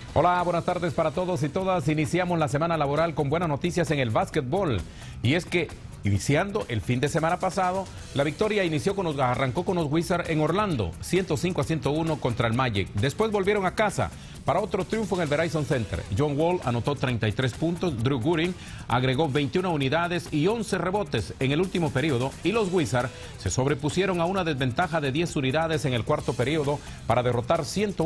Hola, buenas tardes para todos y todas. Iniciamos la semana laboral con buenas noticias en el básquetbol. Y es que, iniciando el fin de semana pasado, la victoria arrancó con los Wizards en Orlando, 105-101 contra el Magic. Después volvieron a casa para otro triunfo en el Verizon Center. John Wall anotó 33 puntos, Drew Gooden agregó 21 unidades y 11 rebotes en el último periodo, y los Wizards se sobrepusieron a una desventaja de 10 unidades en el cuarto periodo para derrotar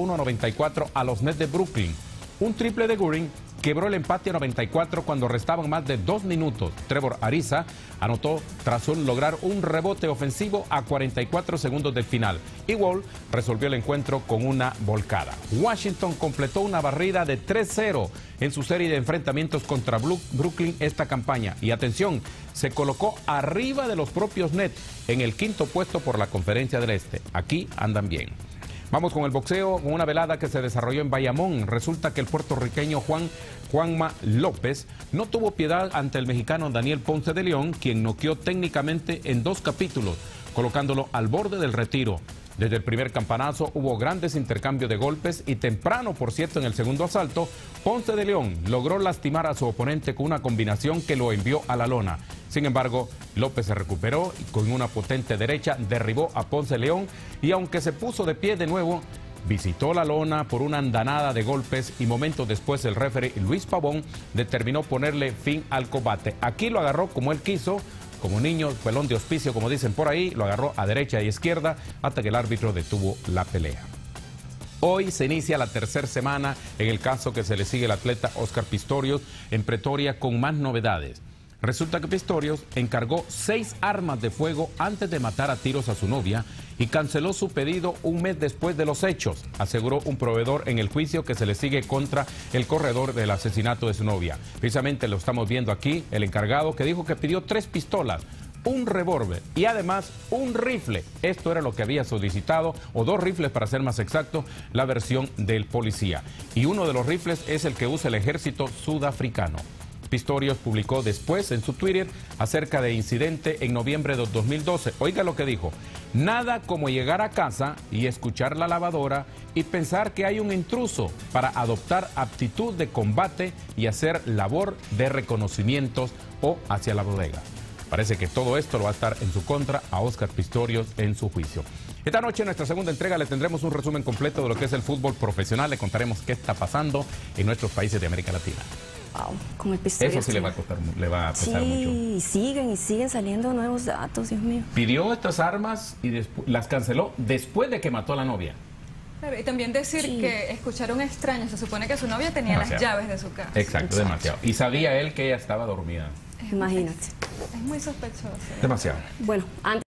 101-94 a los Nets de Brooklyn. Un triple de Gooden quebró el empate a 94 cuando restaban más de 2 minutos. Trevor Ariza anotó tras lograr un rebote ofensivo a 44 segundos del final. Y Wall resolvió el encuentro con una volcada. Washington completó una barrida de 3-0 en su serie de enfrentamientos contra Brooklyn esta campaña. Y atención, se colocó arriba de los propios Nets en el quinto puesto por la Conferencia del Este. Aquí andan bien. Vamos con el boxeo, con una velada que se desarrolló en Bayamón. Resulta que el puertorriqueño Juanma López no tuvo piedad ante el mexicano Daniel Ponce de León, quien noqueó técnicamente en 2 capítulos, colocándolo al borde del retiro. Desde el primer campanazo hubo grandes intercambios de golpes y temprano, por cierto, en el segundo asalto, Ponce de León logró lastimar a su oponente con una combinación que lo envió a la lona. Sin embargo, López se recuperó y con una potente derecha derribó a Ponce de León, y aunque se puso de pie de nuevo, visitó la lona por una andanada de golpes, y momentos después el referee Luis Pavón determinó ponerle fin al combate. Aquí lo agarró como él quiso, como niño, pelón de hospicio, como dicen por ahí, lo agarró a derecha y izquierda hasta que el árbitro detuvo la pelea. Hoy se inicia la tercera semana en el caso que se le sigue al atleta Oscar Pistorius en Pretoria con más novedades. Resulta que Pistorius encargó 6 armas de fuego antes de matar a tiros a su novia y canceló su pedido un mes después de los hechos, aseguró un proveedor en el juicio que se le sigue contra el corredor del asesinato de su novia. Precisamente lo estamos viendo aquí, el encargado que dijo que pidió 3 pistolas, un revólver y además un rifle. Esto era lo que había solicitado, o 2 rifles para ser más exacto, la versión del policía. Y uno de los rifles es el que usa el ejército sudafricano. Pistorius publicó después en su Twitter acerca de incidente en noviembre de 2012. Oiga lo que dijo: nada como llegar a casa y escuchar la lavadora y pensar que hay un intruso para adoptar aptitud de combate y hacer labor de reconocimientos o hacia la bodega. Parece que todo esto lo va a estar en su contra a Oscar Pistorius en su juicio. Esta noche en nuestra segunda entrega le tendremos un resumen completo de lo que es el fútbol profesional. Le contaremos qué está pasando en nuestros países de América Latina. Wow, como el Pistorius. Eso sí le va a pesar mucho. Sí, siguen saliendo nuevos datos, Dios mío. Pidió estas armas y las canceló después de que mató a la novia. Claro, y también decir que escucharon extraños. Se supone que su novia tenía las llaves de su casa. Exacto, demasiado. Y sabía él que ella estaba dormida. Imagínate. Es muy sospechoso. Demasiado. Bueno, antes